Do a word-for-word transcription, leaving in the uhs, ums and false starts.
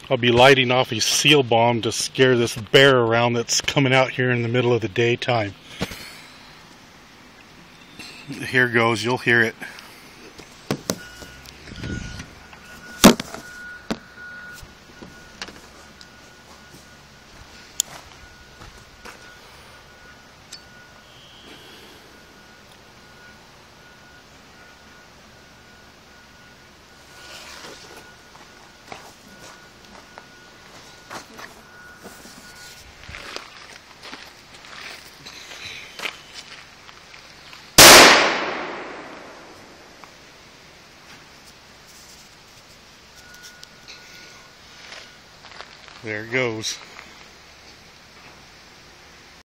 I'll be lighting off a seal bomb to scare this bear around that's coming out here in the middle of the daytime. Here goes, you'll hear it. There it goes.